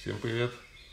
Всем привет!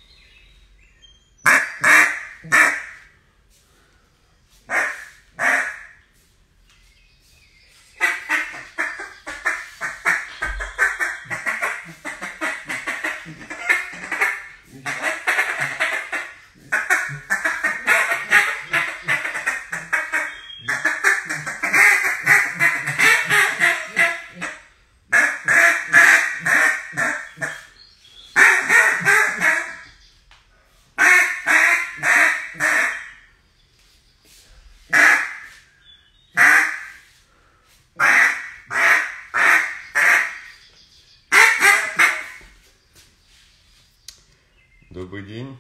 Добрый день.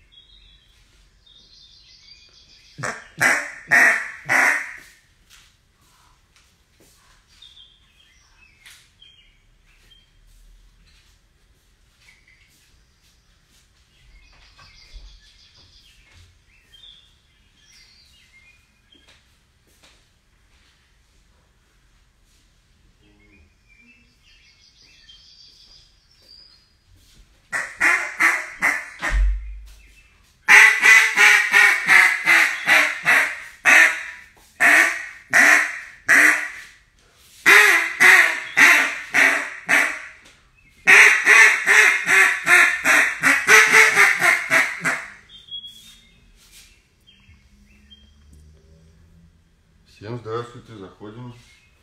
Всем здравствуйте, заходим.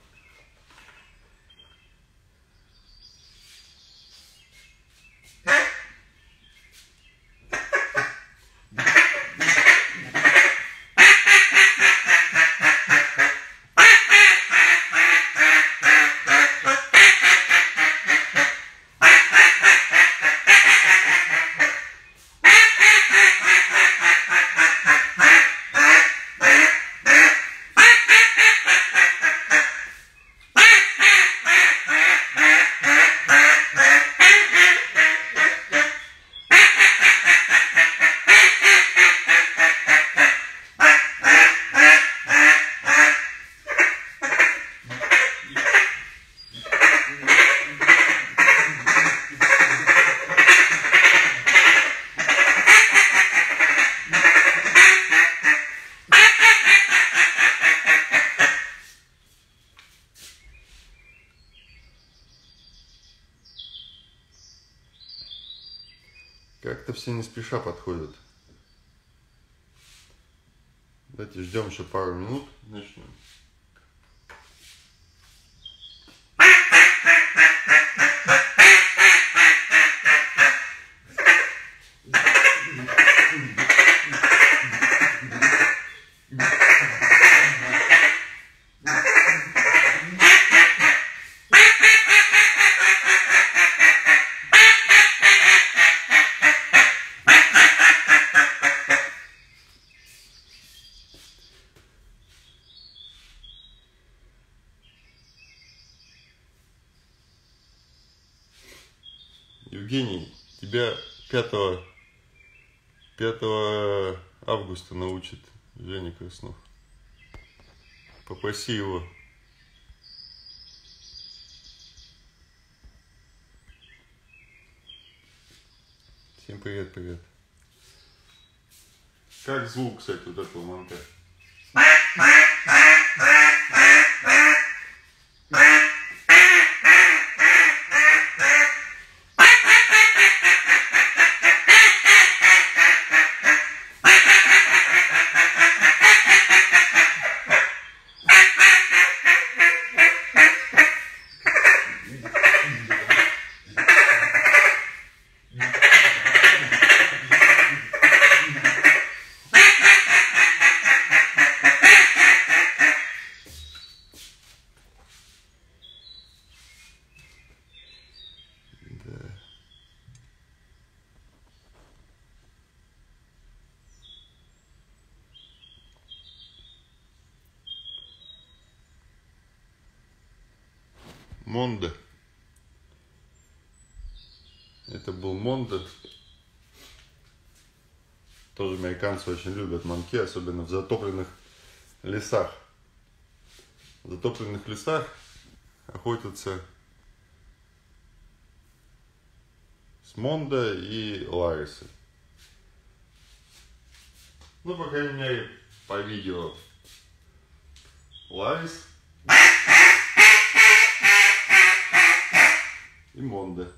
Как-то все не спеша подходят. Давайте ждем еще пару минут, начнем. Евгений, тебя 5 августа научит Женя Краснов. Попроси его. Всем привет, привет. Как звук, кстати, вот этого монтажа? Мондо. Это был Мондо. Тоже американцы очень любят манки, особенно в затопленных лесах. В затопленных лесах охотятся с Мондо и Ларисы. Ну, по крайней мере, по видео Ларис и Мондо.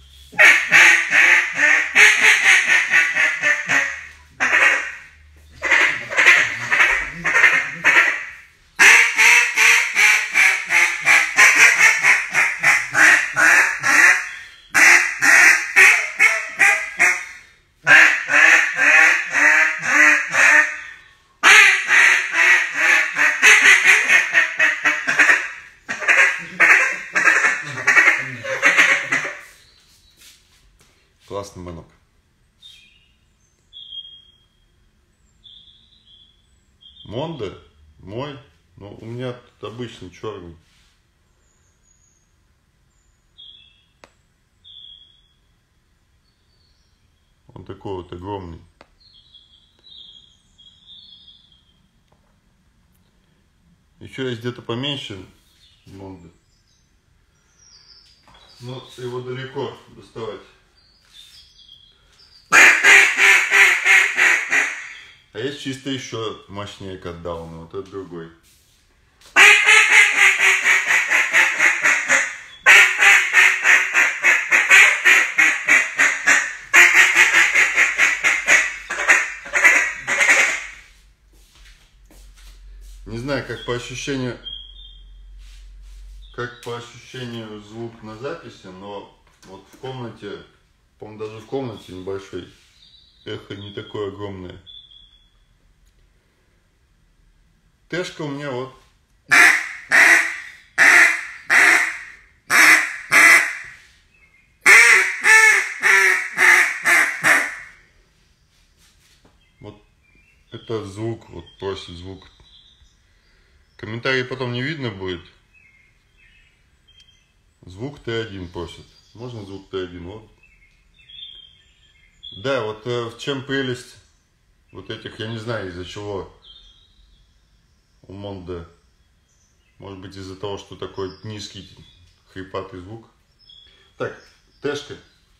Классный манок. Мондо мой, но у меня тут обычный черный. Он такой вот огромный. Еще есть где-то поменьше Мондо, но его далеко доставать. А есть чисто еще мощнее катдауны, вот это другой. Не знаю, как по ощущению звук на записи, но вот в комнате, по-моему, даже в комнате небольшой, эхо не такое огромное. Тэшка у меня вот. Вот это звук, вот просит звук. Комментарий потом не видно будет. Звук Т1 просит. Можно звук Т1? Вот. Да, вот в чем прелесть вот этих, я не знаю из-за чего у Мондо. Может быть из-за того, что такой низкий хрипатый звук. Так, Тэшка.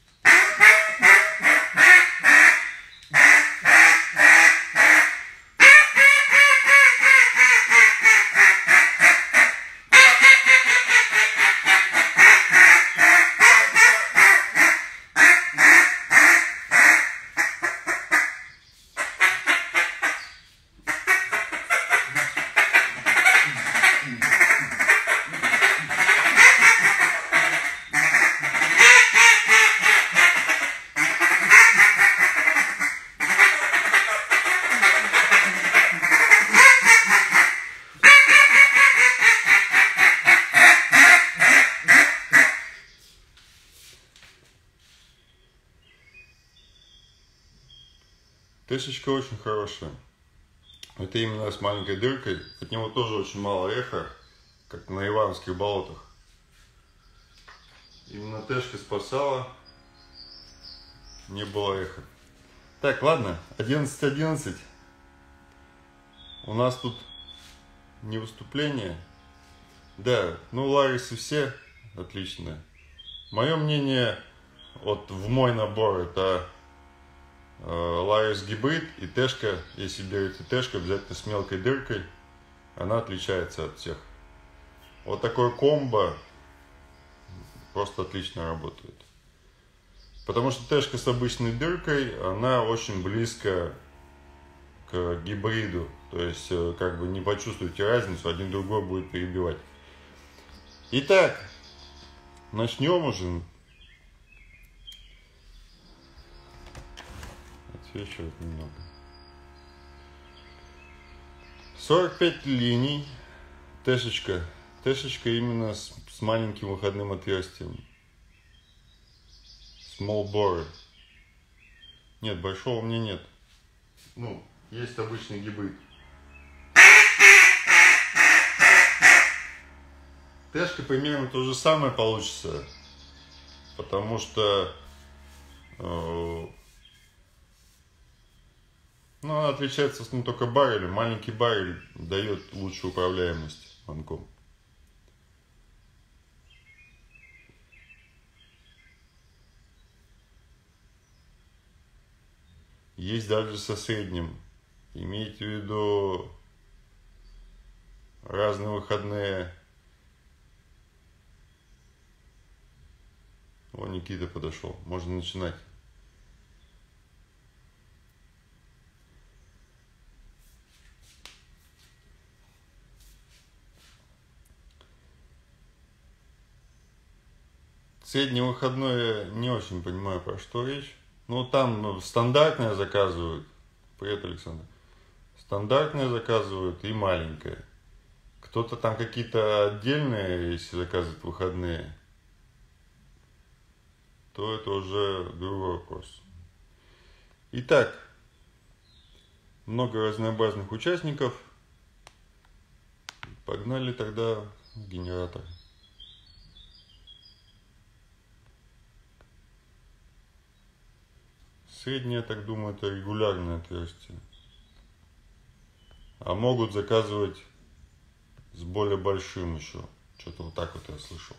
Тэшечка очень хорошая. Это именно с маленькой дыркой. От него тоже очень мало эха, как на Ивановских болотах. Именно Тэшка спасала. Не было эха. Так, ладно, 11:11. У нас тут не выступление. Да, ну Ларисы все отличные. Мое мнение, вот в мой набор это Ларис гибрид и Тэшка. Если берете Тэшку, обязательно с мелкой дыркой. Она отличается от всех. Вот такое комбо просто отлично работает. Потому что Тэшка с обычной дыркой, она очень близко к гибриду. То есть, как бы не почувствуете разницу, один другой будет перебивать. Итак, начнем уже. Отсвечивает немного. 45 линий. Тэшечка. Тэшечка именно с маленьким выходным отверстием. Small bore. Нет, большого у меня нет. Ну, есть обычный гибрид. Тэшка примерно то же самое получится. Потому что ну, она отличается в основном только баррелем. Маленький баррель дает лучшую управляемость манком. есть даже со средним. Имейте в виду разные выходные. О, Никита подошел. Можно начинать. Среднее выходное не очень понимаю, про что речь. Ну, там стандартное заказывают. Привет, Александр. Стандартное заказывают и маленькое. Кто-то там какие-то отдельные, если заказывают выходные, то это уже другой вопрос. Итак, много разнообразных участников. Погнали тогда в генератор. Среднее, я так думаю, это регулярное отверстие. А могут заказывать с более большим еще. Что-то вот так вот я слышал.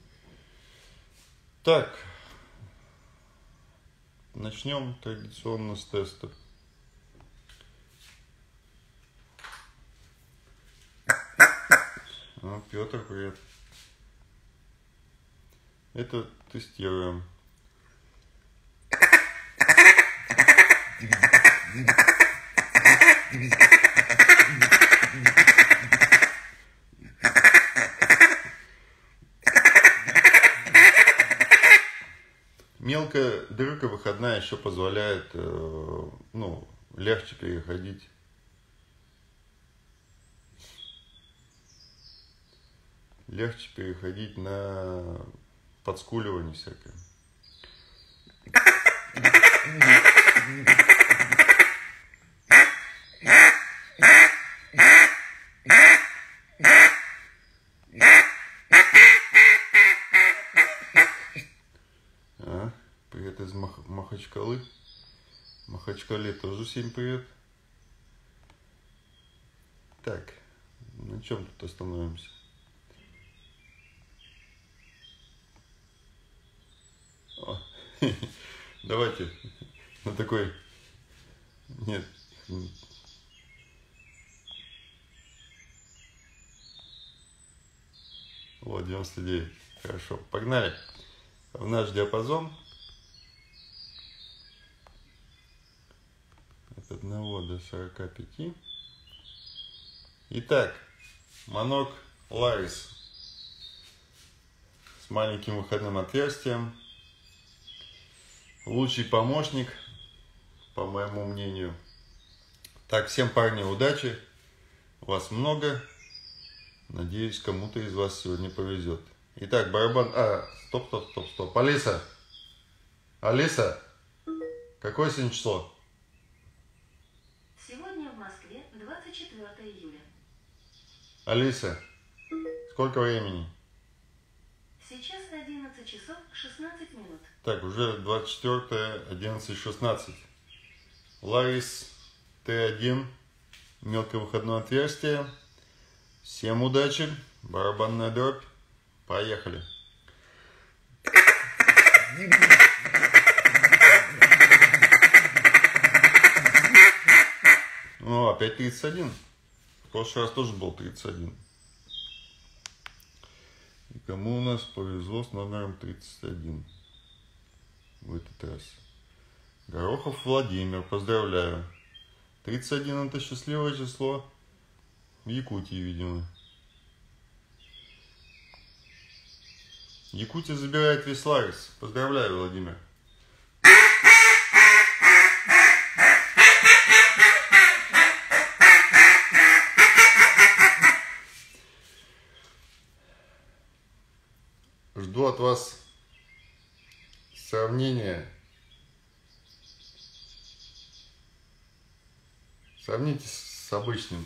Так. Начнем традиционно с теста. Петр, привет. Это тестируем. Мелкая дырка выходная еще позволяет, легче переходить. Легче переходить на подскуливание всякое. Привет из Махачкалы. Махачкале тоже всем привет. Так, на чем тут остановимся? Давайте на такой... Нет. Вот, 99. Хорошо, погнали в наш диапазон. От 1 до 45. Итак, манок Ларис с маленьким выходным отверстием. Лучший помощник, по моему мнению. Так, всем, парни, удачи. Вас много. Надеюсь, кому-то из вас сегодня повезет. Итак, барабан... Стоп. Алиса, какое сегодня число? Сегодня в Москве 24 июля. Алиса, сколько времени? Сейчас 11 часов 16 минут. Так, уже 24, 11:16. Ларис Т1, мелковыходное отверстие. Всем удачи, барабанная дробь. Поехали. Ну, опять 31. В прошлый раз тоже был 31. И кому у нас повезло с номером 31 в этот раз? Горохов Владимир, поздравляю. 31 это счастливое число в Якутии, видимо. Якутия забирает весь Ларис. Поздравляю, Владимир. Жду от вас сравнения. Сравните с обычным.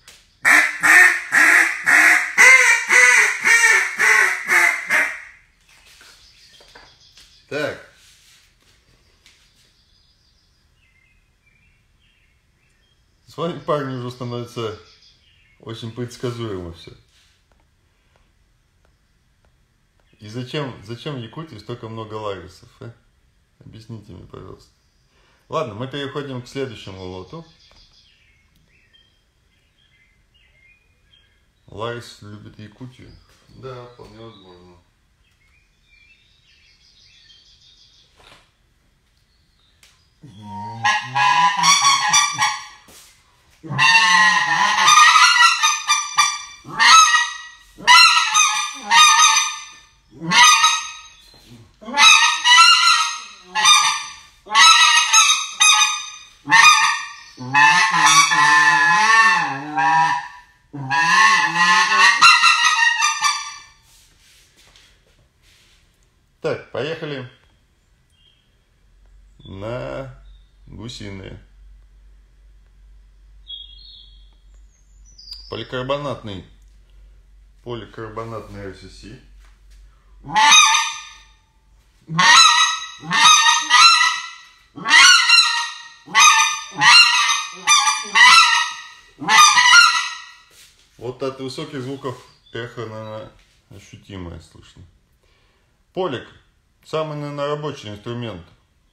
Так. С вами, парни, уже становится очень предсказуемо все. И зачем в Якутии столько много ларисов, а? Объясните мне, пожалуйста. Ладно, мы переходим к следующему лоту. Лайс любит Якутию. Да, вполне возможно. Так, поехали на гусиные. Поликарбонатный RCC. Вот от высоких звуков эхо, наверное, ощутимое слышно. Полик – самый, наверное, рабочий инструмент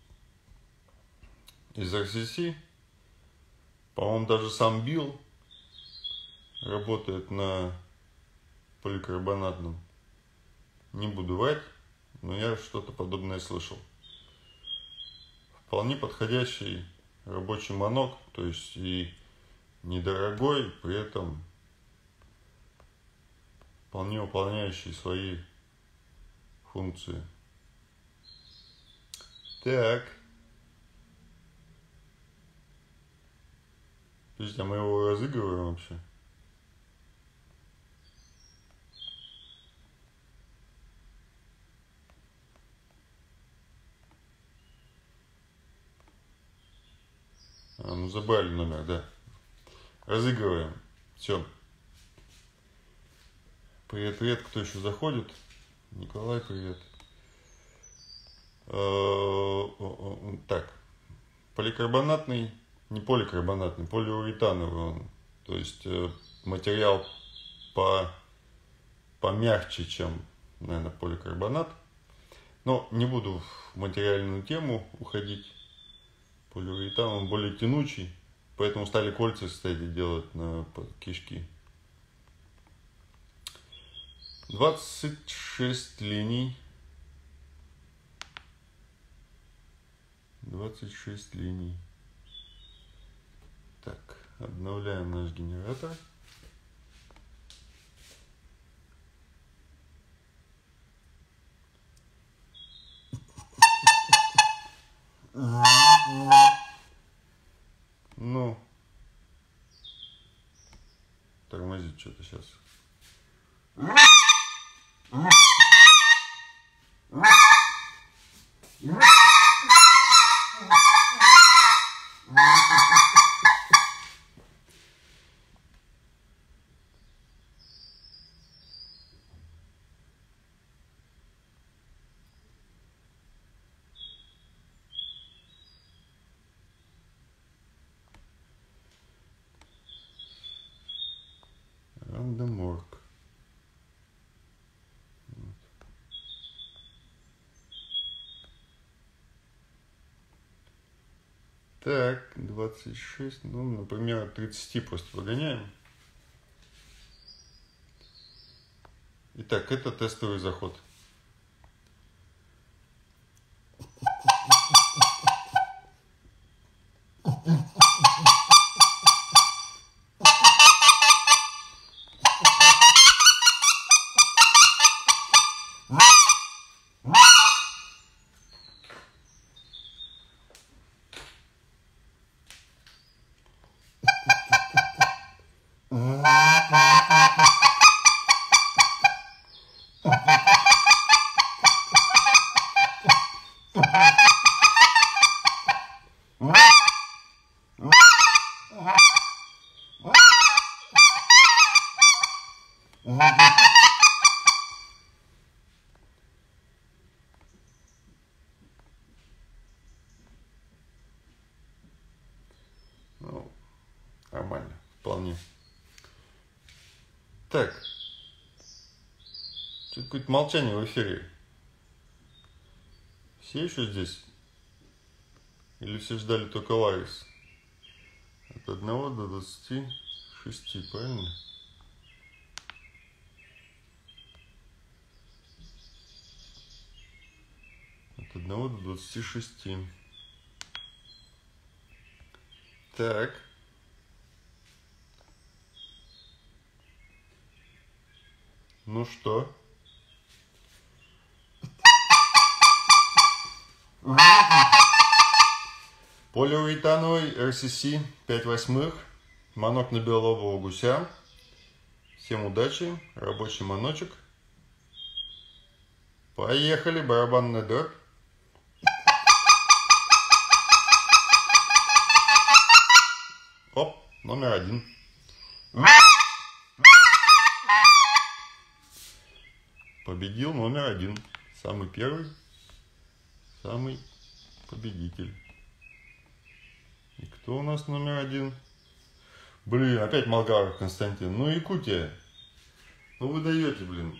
из RCC. По-моему, даже сам Билл работает на поликарбонатном. Не буду врать, но я что-то подобное слышал. Вполне подходящий рабочий манок, то есть и недорогой, при этом вполне выполняющий свои функции. Так. Подождите, а мы его разыгрываем вообще? Ну забрали номер, да. Разыгрываем. Все. Привет, привет, кто еще заходит? Николай, привет. Так. Поликарбонатный, не поликарбонатный, полиуретановый он. То есть материал помягче, чем, наверное, поликарбонат. Но не буду в материальную тему уходить. Полиуретан, он более тянучий, поэтому стали кольца, кстати, делать на кишки. 26 линий. 26 линий. Так, обновляем наш генератор. Ну, тормозит что-то сейчас. Рандоморг. Так, 26, ну, например, от 30 просто погоняем. Итак, это тестовый заход. Ну, нормально, вполне. Так. Что-то какое-то молчание в эфире. Все еще здесь? Или все ждали только Ларис? От 1 до 26, правильно? От 1 до 26. Так. Ну что? Полиуретановый RCC 5/8. Манок на белолобого гуся. Всем удачи. Рабочий маночек. Поехали. Барабанная дробь. Оп, номер 1. Победил номер 1. Самый первый. Самый победитель. И кто у нас номер 1? Блин, опять Молгаров Константин. Ну, Якутия. Ну, вы даете, блин.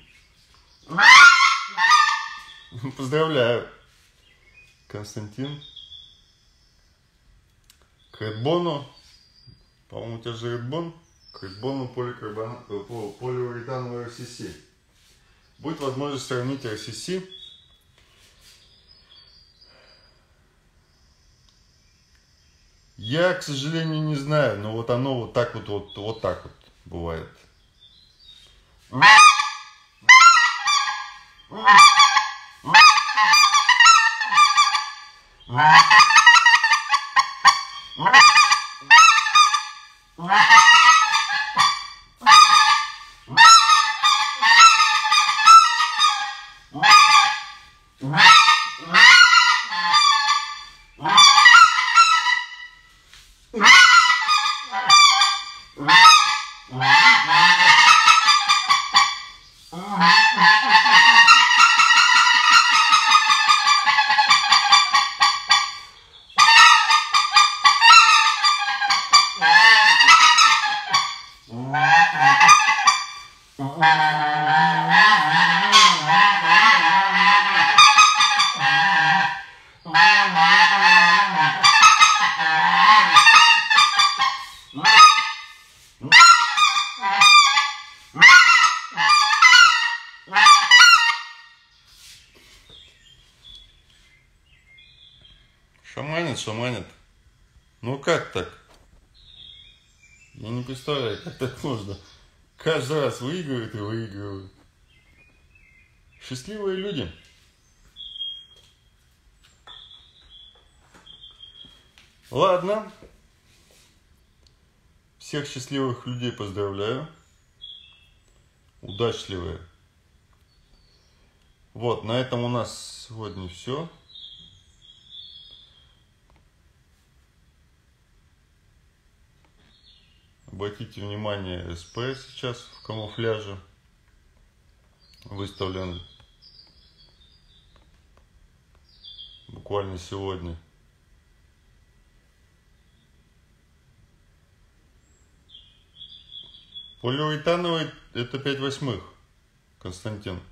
Поздравляю. Константин. К Редбону. По-моему, у тебя же Редбон. К Редбону полиуретановый RCC. Будет возможность сравнить RCC. Я, к сожалению, не знаю, но вот оно вот так вот так вот бывает. Шаманит. Ну как так? Я не представляю, как так можно. Каждый раз выигрывают и выигрывают. Счастливые люди. Ладно. Всех счастливых людей поздравляю. Удачливые. Вот, на этом у нас сегодня все. Обратите внимание, СП сейчас в камуфляже выставлен буквально сегодня. Полиуретановый это 5/8, Константин.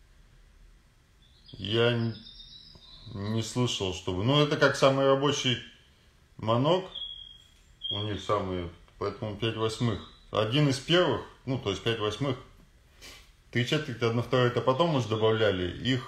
Я не слышал, чтобы... Ну, это как самый рабочий манок. У них самый... Поэтому 5/8. Один из первых, ну, то есть 5/8. 3/4, 1/2 это потом уже добавляли. Их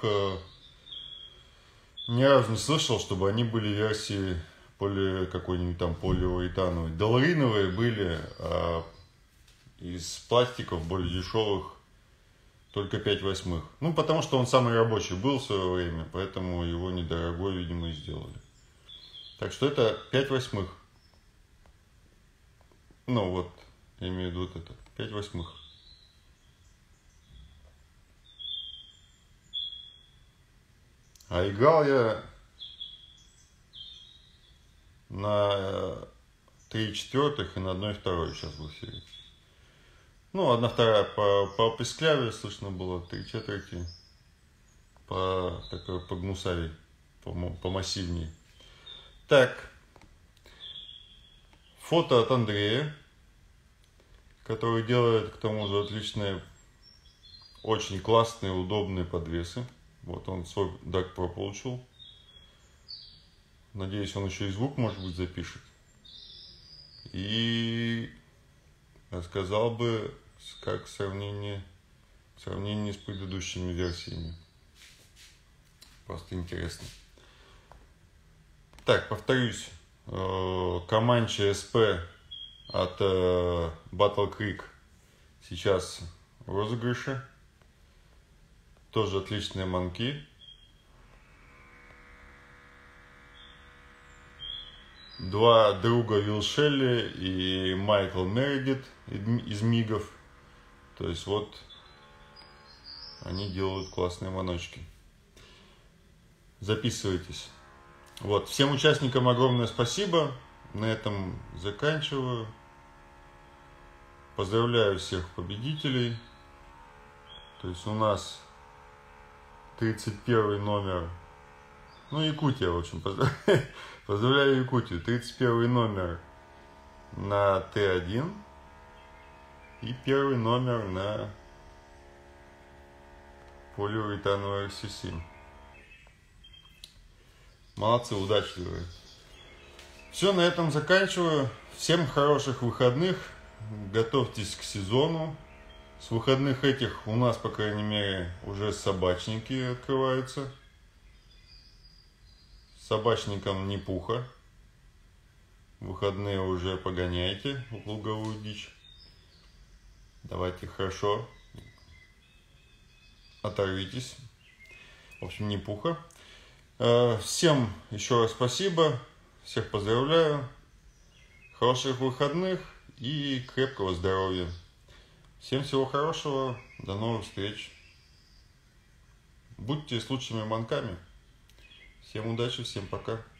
ни разу не слышал, чтобы они были версии какой-нибудь там полиуретановой. Долариновые были, а из пластиков более дешевых только 5/8. Ну, потому что он самый рабочий был в свое время, поэтому его недорогой, видимо, и сделали. Так что это 5/8. Ну, вот, я имею в виду вот это. 5/8. А играл я на 3/4 и на 1/2 сейчас в эфире. Ну, 1/2 по пискляве слышно было, 3/4 по такой по гнусавей, помассивнее. Так, фото от Андрея, который делает к тому же отличные, очень классные, удобные подвесы. Вот он свой DAC Pro получил. Надеюсь, он еще и звук, может быть, запишет. И рассказал бы, как в сравнении с предыдущими версиями. Просто интересно. Так, повторюсь. Comanche SP от Battle Creek сейчас в розыгрыше. Тоже отличные манки. Два друга Уилл Шелли и Майкл Мередит из Мигов. То есть вот они делают классные маночки. Записывайтесь. Вот, всем участникам огромное спасибо. На этом заканчиваю. Поздравляю всех победителей. То есть у нас 31 номер. Ну, Якутия, в общем, поздравляю Якутию. 31 номер на Т1 и первый номер на полиуретановый RC7. Молодцы, удачливые. Все, на этом заканчиваю. Всем хороших выходных. Готовьтесь к сезону. С выходных этих у нас, по крайней мере, уже собачники открываются. Собачникам не пуха. Выходные уже погоняйте луговую дичь. Давайте хорошо оторвитесь. В общем, не пуха. Всем еще раз спасибо. Всех поздравляю. Хороших выходных и крепкого здоровья. Всем всего хорошего. До новых встреч. Будьте с лучшими манками. Всем удачи, всем пока.